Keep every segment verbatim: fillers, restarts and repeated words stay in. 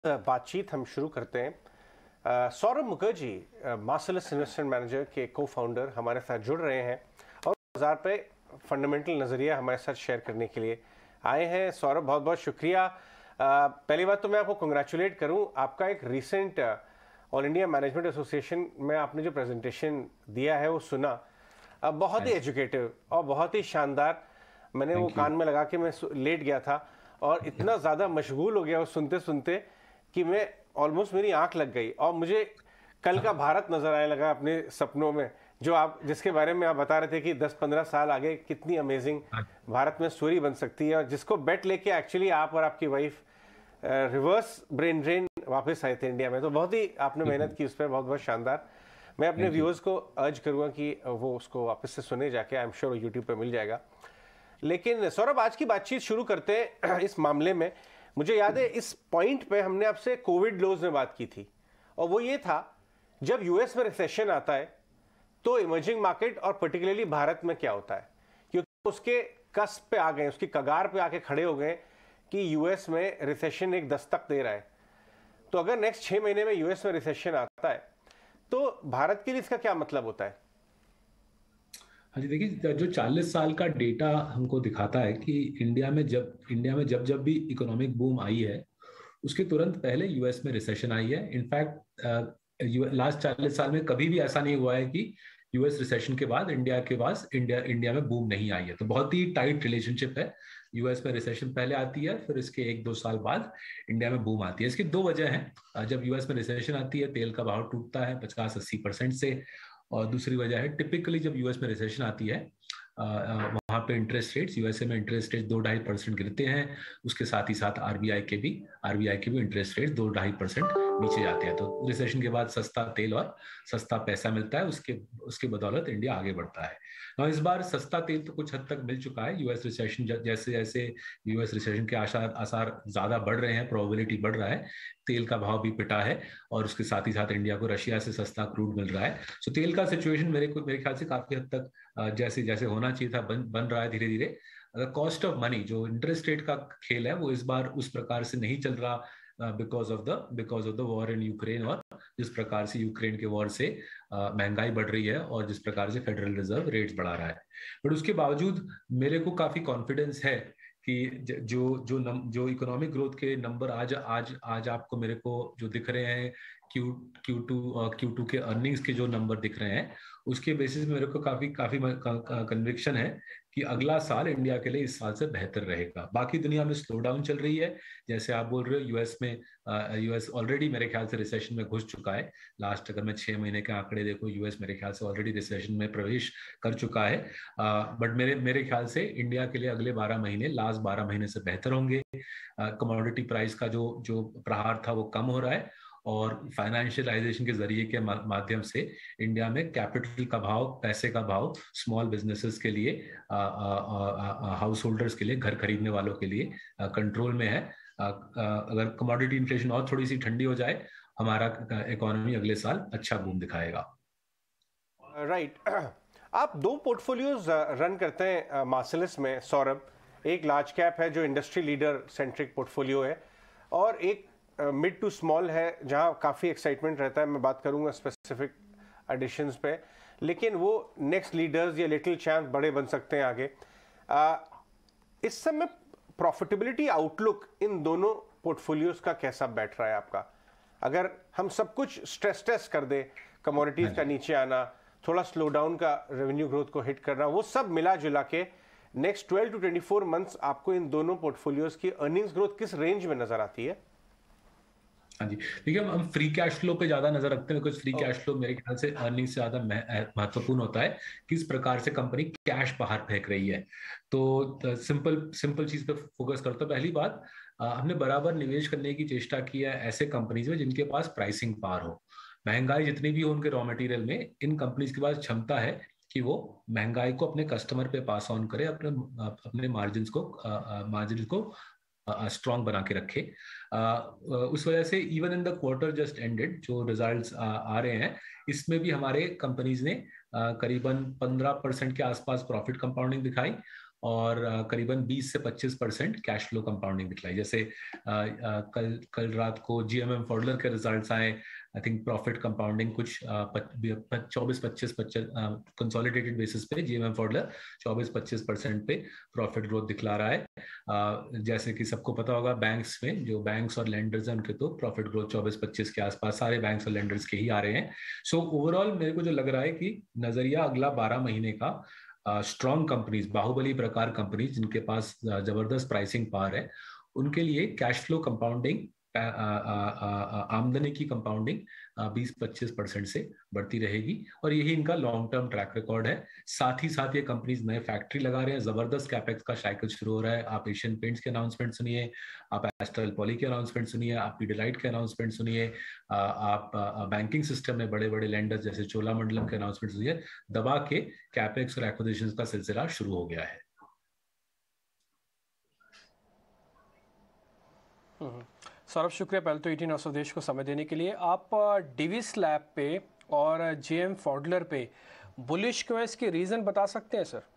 बातचीत हम शुरू करते हैं। अ, Saurabh Mukherjee, Marcellus investment manager के को फाउंडर हमारे साथ जुड़ रहे हैं और बाजार पे फंडामेंटल नज़रिया हमारे साथ शेयर करने के लिए आए हैं। सौरभ, बहुत बहुत शुक्रिया। अ, पहली बात तो मैं आपको कंग्रेचुलेट करूं, आपका एक recent all India management association में आपने जो प्रेजेंटेशन दिया है वो सुना, अ, बहुत ही एजुकेटिव और बहुत ही शानदार। मैंने वो कान में लगा के मैं लेट गया था और इतना ज़्यादा मशगूल हो गया वो सुनते सुनते कि मैं ऑलमोस्ट मेरी आंख लग गई और मुझे कल का भारत नजर आने लगा अपने सपनों में, जो आप जिसके बारे में आप बता रहे थे कि दस पंद्रह साल आगे कितनी अमेजिंग भारत में स्टोरी बन सकती है, और जिसको बेट लेके एक्चुअली आप और आपकी वाइफ रिवर्स ब्रेन ड्रेन वापस आए थे इंडिया में। तो बहुत ही आपने मेहनत की उस पर, बहुत बहुत शानदार। मैं अपने व्यूअर्स को अर्ज करूंगा कि वो उसको वापस से सुने जाके, आई एम श्योर यूट्यूब पर मिल जाएगा। लेकिन सौरभ, आज की बातचीत शुरू करते हैं इस मामले में। मुझे याद है इस पॉइंट पे हमने आपसे कोविड लॉज में बात की थी, और वो ये था जब यूएस में रिसेशन आता है तो इमर्जिंग मार्केट और पर्टिकुलरली भारत में क्या होता है, क्योंकि उसके कस्प पे आ गए, उसकी कगार पे आके खड़े हो गए कि यूएस में रिसेशन एक दस्तक दे रहा है। तो अगर नेक्स्ट छह महीने में यूएस में रिसेशन आता है तो भारत के लिए इसका क्या मतलब होता है? हाँ जी, देखिए, जो चालीस साल का डेटा हमको दिखाता है कि इंडिया में जब इंडिया में जब जब भी इकोनॉमिक बूम आई है उसके तुरंत पहले यूएस में रिसेशन आई है। इनफैक्ट लास्ट चालीस साल में कभी भी ऐसा नहीं हुआ है कि यूएस रिसेशन के बाद इंडिया के पास इंडिया इंडिया में बूम नहीं आई है। तो बहुत ही टाइट रिलेशनशिप है। यूएस में रिसेशन पहले आती है, फिर इसके एक दो साल बाद इंडिया में बूम आती है। इसकी दो वजह है। जब यूएस में रिसेशन आती है तेल का भाव टूटता है पचास अस्सी परसेंट से, और दूसरी वजह है टिपिकली जब यूएस में रिसेशन आती है वहां पे इंटरेस्ट रेट्स, यूएसए में इंटरेस्ट रेट दो ढाई परसेंट गिरते हैं। उसके साथ ही साथ आरबीआई के भी आरबीआई के भी इंटरेस्ट रेट दो ढाई परसेंट नीचे जाते हैं। तो रिसेशन के बाद सस्ता तेल और सस्ता पैसा मिलता है, उसके उसके बदौलत इंडिया आगे बढ़ता है। और इस बार सस्ता तेल तो कुछ हद तक मिल चुका है। यूएस रिसेशन जैसे जैसे यूएस रिसेशन के आसार आसार ज्यादा बढ़ रहे हैं, प्रोबेबिलिटी बढ़ रहा है, तेल का भाव भी पिटा है, और उसके साथ ही साथ इंडिया को रशिया से सस्ता क्रूड मिल रहा है। सो तेल का सिचुएशन मेरे को मेरे ख्याल से काफी हद तक जैसे जैसे होना चाहिए था बन बन रहा है धीरे धीरे। अगर कॉस्ट ऑफ मनी, जो इंटरेस्ट रेट का खेल है, वो इस बार उस प्रकार से नहीं चल रहा because of the because of the war in Ukraine, और जिस प्रकार से यूक्रेन के वॉर से महंगाई बढ़ रही है और जिस प्रकार से फेडरल रिजर्व रेट्स बढ़ा रहा है। बट उसके बावजूद मेरे को काफी कॉन्फिडेंस है कि जो जो नम, जो इकोनॉमिक ग्रोथ के नंबर आज आज आज आपको मेरे को जो दिख रहे हैं, Q Q two Q two के अर्निंग्स के जो नंबर दिख रहे हैं, उसके बेसिस में मेरे को काफी काफी कन्विक्शन है कि अगला साल इंडिया के लिए इस साल से बेहतर रहेगा। बाकी दुनिया में स्लो डाउन चल रही है, जैसे आप बोल रहे हो। यूएस में यूएस ऑलरेडी मेरे ख्याल से रिसेशन में घुस चुका है। लास्ट अगर मैं छह महीने के आंकड़े देखो, यूएस मेरे ख्याल से ऑलरेडी रिसेशन में प्रवेश कर चुका है। बट मेरे मेरे ख्याल से इंडिया के लिए अगले बारह महीने लास्ट बारह महीने से बेहतर होंगे। कमोडिटी प्राइस का जो जो प्रहार था वो कम हो रहा है, और फाइनेंशियलाइजेशन के जरिए के माध्यम से इंडिया में कैपिटल का भाव, पैसे का भाव स्मॉल बिजनेसेस के लिए, हाउस होल्डर्स के लिए, घर खरीदने वालों के लिए कंट्रोल में है। आ, आ, अगर कमोडिटी इन्फ्लेशन और थोड़ी सी ठंडी हो जाए, हमारा इकोनॉमी अगले साल अच्छा बूम दिखाएगा। Right right. आप दो पोर्टफोलियोज रन करते हैं मार्सेलस में, सौरभ। एक लार्ज कैप है जो इंडस्ट्री लीडर सेंट्रिक पोर्टफोलियो है, और एक मिड टू स्मॉल है जहां काफ़ी एक्साइटमेंट रहता है। मैं बात करूंगा स्पेसिफिक एडिशंस पे, लेकिन वो नेक्स्ट लीडर्स या लिटिल चैम्प बड़े बन सकते हैं आगे। आ, इस समय प्रॉफिटेबिलिटी आउटलुक इन दोनों पोर्टफोलियोज का कैसा बैठ रहा है आपका? अगर हम सब कुछ स्ट्रेस टेस्ट कर दे, कमोडिटीज का नीचे आना, थोड़ा स्लो डाउन का रेवेन्यू ग्रोथ को हिट करना, वो सब मिला जुला के next twelve to twenty four months आपको इन दोनों पोर्टफोलियोज की अर्निंग्स ग्रोथ किस रेंज में नजर आती है? हाँ जी, देखिए, हम फ्री कैश फ्लो पे ज्यादा नजर रखते हैं, बिकॉज फ्री कैश फ्लो मेरे ख्याल से अर्निंग से ज्यादा महत्वपूर्ण होता है। किस प्रकार से कंपनी कैश बाहर फेंक रही है। तो सिंपल सिंपल चीज पे फोकस करता हूं। पहली बात, हमने बराबर निवेश करने की चेष्टा की है ऐसे कंपनीज में जिनके पास प्राइसिंग पावर हो। महंगाई जितनी भी हो उनके रॉ मटेरियल में, इन कंपनीज के पास क्षमता है कि वो महंगाई को अपने कस्टमर पे पास ऑन करे, अपने अपने मार्जिन को मार्जिन को स्ट्रॉन्ग बना के रखे। उस वजह से even in the quarter just ended जो रिजल्ट्स आ रहे हैं, इसमें भी हमारे कंपनीज ने करीबन पंद्रह परसेंट के आसपास प्रॉफिट कंपाउंडिंग दिखाई, और करीबन बीस से पच्चीस परसेंट कैश फ्लो कंपाउंडिंग दिखलाई। जैसे आ, आ, कल कल रात को जीएमएम फॉडलर के रिजल्ट्स आए, आई थिंक प्रॉफिट कंपाउंडिंग कुछ चौबीस पच्चीस पच्चीस कंसोलिडेटेड बेसिस पे जीएमएम फॉडलर चौबीस पच्चीस परसेंट पे प्रॉफिट ग्रोथ दिखला रहा है। uh, जैसे कि सबको पता होगा बैंक्स में जो बैंक्स और लेंडर्स हैं उनके तो प्रॉफिट ग्रोथ चौबीस पच्चीस के आसपास सारे बैंक्स और लेंडर्स के ही आ रहे हैं। सो so, ओवरऑल मेरे को जो लग रहा है कि नजरिया अगला बारह महीने का स्ट्रॉन्ग कंपनीज, बाहुबली प्रकार कंपनीज जिनके पास जबरदस्त प्राइसिंग पावर है, उनके लिए कैश फ्लो कंपाउंडिंग, आमदनी की कंपाउंडिंग बीस पच्चीस परसेंट से बढ़ती रहेगी और यही इनका लॉन्ग टर्म ट्रैक रिकॉर्ड है। साथ ही साथ ये कंपनीज नए फैक्ट्री लगा रहे हैं, जबरदस्त कैपेक्स का साइकिल शुरू हो रहा है। आप एशियन पेंट्स के अनाउंसमेंट सुनिए, आप एस्ट्रल पॉली के अनाउंसमेंट सुनिए, आप पीडिलाइट के अनाउंसमेंट सुनिए, आप बैंकिंग सिस्टम में बड़े बड़े लेंडर्स जैसे चोलामंडलम के अनाउंसमेंट सुनिए। दबा के कैपेक्स और एक्विजिशंस का सिलसिला शुरू हो गया है। सौरभ, शुक्रिया पहले तो एटीन नौ सौ देश को समय देने के लिए। आप डिविस लैब पे और जीएम फॉडलर पे बुलिश क्यों है, इसके रीजन बता सकते हैं सर?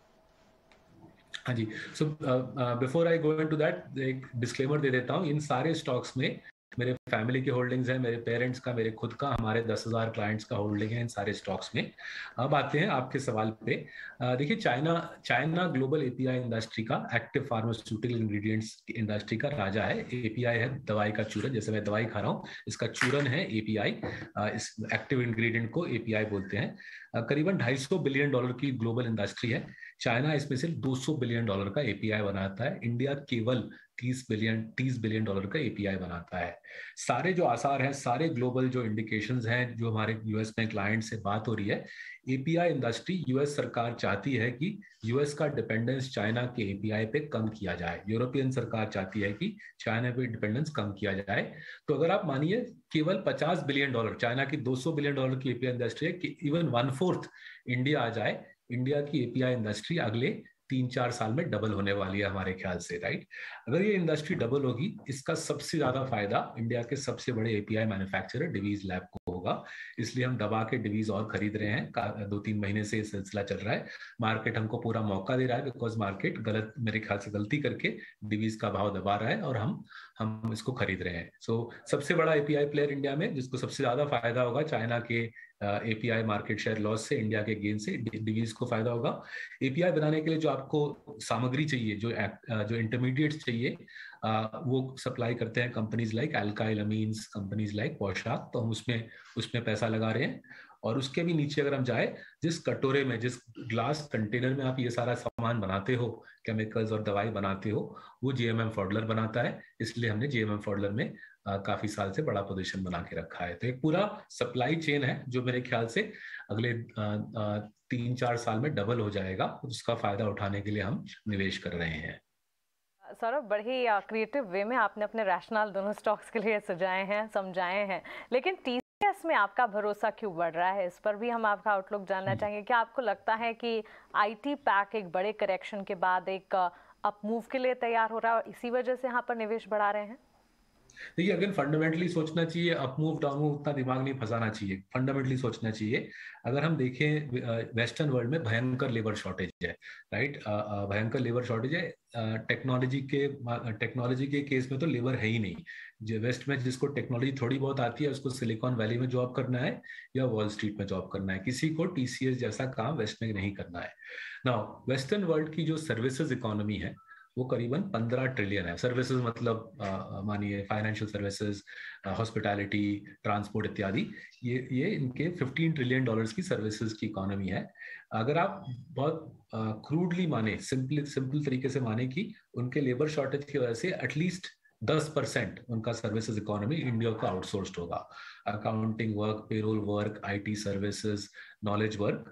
हाँ जी, so before I go into that एक डिस्क्लेमर दे देता हूँ। इन सारे स्टॉक्स में मेरे फैमिली के होल्डिंग्स हैं, मेरे पेरेंट्स का, मेरे खुद का, हमारे दस हजार क्लाइंट्स का होल्डिंग है इन सारे स्टॉक्स में। अब आते हैं आपके सवाल पे। देखिए, China China global API industry का, एक्टिव फार्मास्यूटिकल इंग्रेडिएंट्स इंडस्ट्री का राजा है। एपीआई है दवाई का चूरन, जैसे मैं दवाई खा रहा हूँ, इसका चूरन है एपीआई। इस एक्टिव इंग्रेडिएंट को एपीआई बोलते हैं। करीबन ढाई सौ बिलियन डॉलर की ग्लोबल इंडस्ट्री है। चाइना इसमें से दो सौ बिलियन डॉलर का एपीआई बनाता है। इंडिया केवल तीस बिलियन तीस बिलियन डॉलर का एपीआई बनाता है। सारे जो आसार हैं, सारे ग्लोबल जो इंडिकेशंस हैं, जो हमारे यूएस में क्लाइंट से बात हो रही है, एपीआई इंडस्ट्री, यूएस सरकार चाहती है कि यूएस का डिपेंडेंस चाइना के एपीआई पे कम किया जाए। यूरोपियन सरकार चाहती है कि चाइना पे डिपेंडेंस कम किया जाए। तो अगर आप मानिए केवल पचास बिलियन डॉलर, चाइना की दो सौ बिलियन डॉलर की एपीआई इंडस्ट्री है, कि इवन वन फोर्थ इंडिया आ जाए, इंडिया की एपीआई इंडस्ट्री अगले तीन चार साल में डबल होने वाली है हमारे ख्याल से, राइट। अगर ये इंडस्ट्री डबल होगी, इसका सबसे ज्यादा फायदा इंडिया के सबसे बड़े एपीआई मैन्युफैक्चरर डिवीज लैब को होगा। इसलिए हम दबा के डिवीज और खरीद रहे हैं। दो तीन महीने से सिलसिला चल रहा है। मार्केट हमको पूरा मौका दे रहा है, बिकॉज मार्केट गलत, मेरे ख्याल से गलती करके डिवीज का भाव दबा रहा है और हम हम इसको खरीद रहे हैं। सो so, सबसे बड़ा एपीआई प्लेयर इंडिया में, जिसको सबसे ज्यादा फायदा होगा चाइना के एपीआई मार्केट शेयर लॉस से, इंडिया के गेन से डिवीज को फायदा होगा। एपीआई बनाने के लिए जो आपको सामग्री चाहिए, जो जो इंटरमीडिएट्स चाहिए, आ, वो सप्लाई करते हैं companies like Alkyl Amines, companies like पोशाक। तो हम उसमें उसमें पैसा लगा रहे हैं। और उसके भी नीचे अगर हम जाए, जिस कटोरे में, जिस ग्लास कंटेनर में आप ये सारा सामान बनाते हो, केमिकल्स और दवाई बनाते हो, वो जीएमएम फॉडलर बनाता है। इसलिए हमने जीएमएम फॉडलर में आ, काफी साल से बड़ा पोजीशन बना के रखा है। तो एक पूरा सप्लाई चेन है जो मेरे ख्याल से अगले आ, आ, तीन चार साल में डबल हो जाएगा। उसका फायदा उठाने के लिए हम निवेश कर रहे हैं। सौरभ, बड़ी क्रिएटिव वे में आपने अपने रैशनल दोनों स्टॉक्स के लिए सजाए हैं, समझाए हैं, लेकिन टीसीएस में आपका भरोसा क्यों बढ़ रहा है, इस पर भी हम आपका आउटलुक जानना चाहेंगे। क्या आपको लगता है कि आईटी पैक एक बड़े करेक्शन के बाद एक अप मूव के लिए तैयार हो रहा है और इसी वजह से यहाँ पर निवेश बढ़ा रहे हैं? देखिए, अगर फंडामेंटली सोचना चाहिए, अप मूव डाउन मूव उतना दिमाग नहीं फंसाना चाहिए, फंडामेंटली सोचना चाहिए। अगर हम देखें, वेस्टर्न वर्ल्ड में भयंकर लेबर शॉर्टेज है, राइट। भयंकर लेबर शॉर्टेज है। टेक्नोलॉजी के टेक्नोलॉजी के केस में तो लेबर है ही नहीं। जो वेस्ट में जिसको टेक्नोलॉजी थोड़ी बहुत आती है, उसको सिलिकॉन वैली में जॉब करना है या वॉल स्ट्रीट में जॉब करना है। किसी को टीसीएस जैसा काम वेस्ट में नहीं करना है। नाउ, वेस्टर्न वर्ल्ड की जो सर्विसेज इकोनॉमी है वो करीबन पंद्रह ट्रिलियन है। सर्विसेज मतलब मानिए फाइनेंशियल सर्विसेज, हॉस्पिटैलिटी, ट्रांसपोर्ट इत्यादि, ये ये इनके पंद्रह ट्रिलियन डॉलर्स की सर्विसेज की इकोनॉमी है। अगर आप बहुत क्रूडली माने, सिंपल सिंपल तरीके से माने कि उनके लेबर शॉर्टेज की वजह से एटलीस्ट दस परसेंट उनका सर्विसेज इकोनॉमी इंडिया का आउटसोर्स्ड होगा। Accounting work, payroll work, IT services, knowledge work.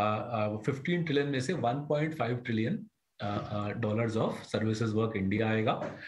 पंद्रह ट्रिलियन में से one point five trillion dollars of services work India आएगा।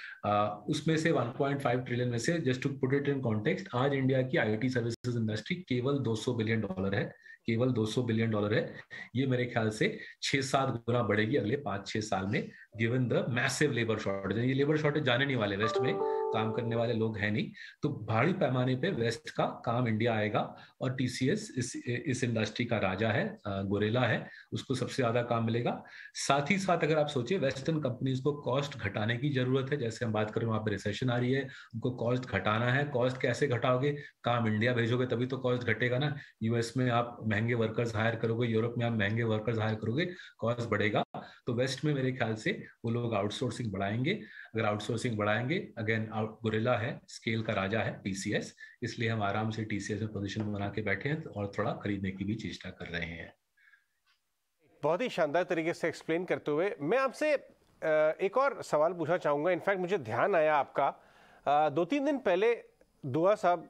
uh, उसमें से वन पॉइंट फाइव ट्रिलियन में से, just to put it in context, आज इंडिया की आईटी सर्विसेज इंडस्ट्री केवल दो सौ बिलियन डॉलर है, केवल दो सौ बिलियन डॉलर है। ये मेरे ख्याल से छह सात गुना बढ़ेगी अगले पांच छह साल में। Given the massive labour shortage. ये लेबर शॉर्टेज जाने नहीं वाले, वेस्ट में काम करने वाले लोग हैं नहीं, तो भारी पैमाने पे वेस्ट का काम इंडिया आएगा। और टीसीएस इस इस इंडस्ट्री का राजा है, गोरेला है, उसको सबसे ज्यादा काम मिलेगा। साथ ही साथ अगर आप सोचिए, वेस्टर्न कंपनीज को कॉस्ट घटाने की जरूरत है। जैसे हम बात करें वहां पर रिसेशन आ रही है, उनको कॉस्ट घटाना है। कॉस्ट कैसे घटाओगे? काम इंडिया भेजोगे तभी तो कॉस्ट घटेगा ना। यूएस में आप महंगे वर्कर्स हायर करोगे, यूरोप में आप महंगे वर्कर्स हायर करोगे, कॉस्ट बढ़ेगा। तो वेस्ट में मेरे ख्याल से वो लोग आउटसोर्सिंग बढ़ाएंगे। अगर आउटसोर्सिंग बढ़ाएंगे, अगेन गोरिल्ला है, स्केल का राजा है टीसीएस, इसलिए हम आराम से टीसीएस में पोजीशन बना के बैठे हैं और थोड़ा खरीदने की भी चेष्टा कर रहे हैं। बहुत ही शानदार तरीके से एक्सप्लेन करते हुए मैं आपसे एक और सवाल पूछना चाहूंगा। इनफैक्ट मुझे ध्यान आया आपका, दो तीन दिन पहले दुआ साहब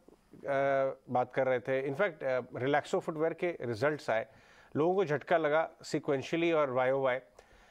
बात कर रहे थे। इनफैक्ट रिलैक्सो फुटवेयर के रिजल्ट्स आए, लोगों को झटका लगा सिक्वेंशली और वाई ओ वाई।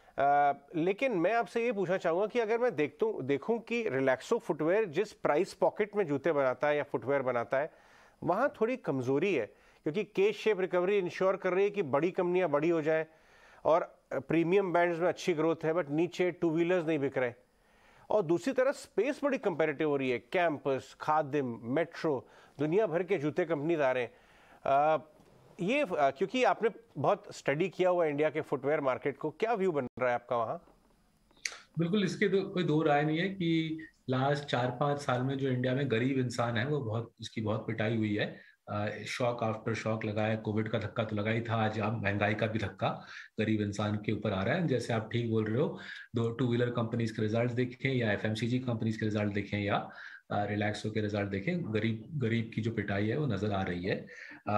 लेकिन मैं आपसे ये पूछना चाहूँगा कि अगर मैं देखता हूँ देखूँ कि रिलैक्सो फुटवेयर जिस प्राइस पॉकेट में जूते बनाता है या फुटवेयर बनाता है, वहाँ थोड़ी कमज़ोरी है, क्योंकि के शेप रिकवरी इंश्योर कर रही है कि बड़ी कंपनियाँ बड़ी हो जाएं और प्रीमियम बैंड्स में अच्छी ग्रोथ है, बट नीचे टू व्हीलर्स नहीं बिक रहे। और दूसरी तरफ स्पेस बड़ी कंपेरेटिव हो रही है, कैंपस, खादिम, मेट्रो, दुनिया भर के जूते कंपनीज आ रहे हैं। ये क्योंकि आपने बहुत स्टडी किया हुआ इंडिया के फुटवेयर मार्केट को, क्या व्यू बन रहा है आपका वहाँ? बिल्कुल, इसके दो, कोई दो राय नहीं है कि लास्ट चार पांच साल में जो इंडिया में गरीब इंसान है वो बहुत, उसकी बहुत पिटाई हुई है। शॉक आफ्टर शॉक लगा है, कोविड का धक्का तो लगा ही था, आज आप महंगाई का भी धक्का गरीब इंसान के ऊपर आ रहा है। जैसे आप ठीक बोल रहे हो, दो टू व्हीलर कंपनीज के रिजल्ट देखें या एफएमसीजी कंपनीज के रिजल्ट देखें या रिलैक्सो के रिजल्ट देखें, गरीब गरीब की जो पिटाई है वो नजर आ रही है।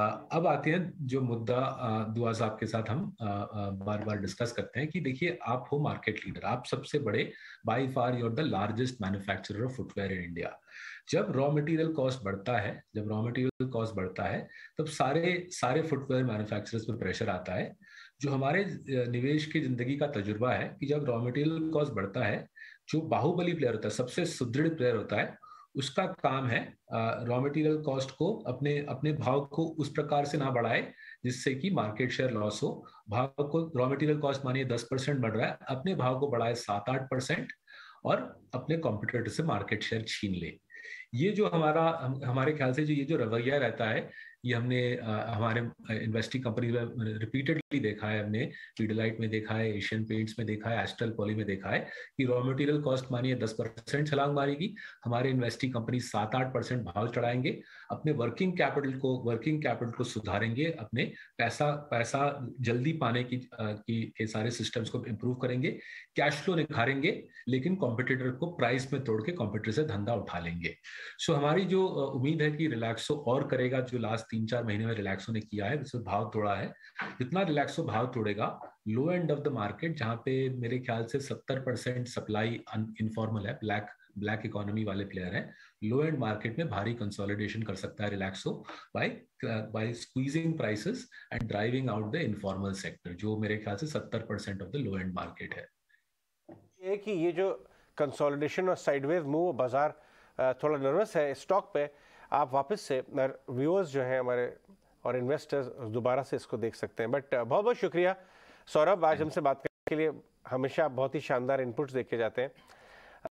अब आते हैं जो मुद्दा दुआ साहब के साथ हम बार बार डिस्कस करते हैं कि देखिए, आप हो मार्केट लीडर, आप सबसे बड़े, by far you are the largest manufacturer of footwear in India. जब रॉ मटेरियल कॉस्ट बढ़ता है जब रॉ मटेरियल कॉस्ट बढ़ता है तब सारे सारे फुटवेयर मैन्युफैक्चरर्स पे प्रेशर आता है। जो हमारे निवेश की जिंदगी का तजुर्बा है कि जब रॉ मटेरियल कॉस्ट बढ़ता है, जो बाहुबली प्लेयर होता है, सबसे सुदृढ़ प्लेयर होता है, उसका काम है रॉ मटेरियल कॉस्ट को अपने अपने भाव को उस प्रकार से ना बढ़ाए जिससे कि मार्केट शेयर लॉस हो। भाव को, रॉ मटेरियल कॉस्ट मानिए दस परसेंट बढ़ रहा है, अपने भाव को बढ़ाए सात आठ परसेंट और अपने कॉम्पिटिटर से मार्केट शेयर छीन ले। ये जो हमारा हम, हमारे ख्याल से जो ये जो रवैया रहता है, ये हमने आ, हमारे इन्वेस्टिंग कंपनी में रिपीटेडली देखा है। हमने पीडिलाइट में देखा है, एशियन पेंट्स में देखा है, एस्ट्रल पॉली में देखा है कि रॉ मटेरियल कॉस्ट मानिए दस परसेंट छलांग मारेगी, हमारे इन्वेस्टिंग कंपनी सात आठ परसेंट भाव चढ़ाएंगे, अपने वर्किंग कैपिटल को वर्किंग कैपिटल को सुधारेंगे, अपने पैसा पैसा जल्दी पाने की, की के सारे सिस्टम्स को इंप्रूव करेंगे, कैश फ्लो निखारेंगे, लेकिन कॉम्पिटिटर को प्राइस में तोड़ के कॉम्पिटिटर से धंधा उठा लेंगे। सो so, हमारी जो उम्मीद है कि रिलैक्सो और करेगा, जो लास्ट तीन चार महीने में रिलैक्सो ने किया है, जिसमें भाव तोड़ा है, जितना रिलैक्सो भाव तोड़ेगा, low end of the market जहां पे मेरे ख्याल से सत्तर परसेंट सप्लाई इनफॉर्मल है, ब्लैक ब्लैक इकोनॉमी वाले प्लेयर हैं, लो एंड मार्केट में भारी कंसोलिडेशन कर सकता है Relaxo by by squeezing prices and driving out the informal sector, जो मेरे ख्याल से सत्तर percent of the low end market है। ये कि ये जो कंसोलिडेशन और साइडवेज मूव, बाजार थोड़ा नर्वस है स्टॉक पे, आप वापस से व्यूअर्स जो हैं हमारे और इन्वेस्टर्स दोबारा से इसको देख सकते हैं। बट बहुत बहुत शुक्रिया सौरभ, आज हमसे बात करने के लिए। हमेशा बहुत ही शानदार इनपुट्स देखे जाते हैं।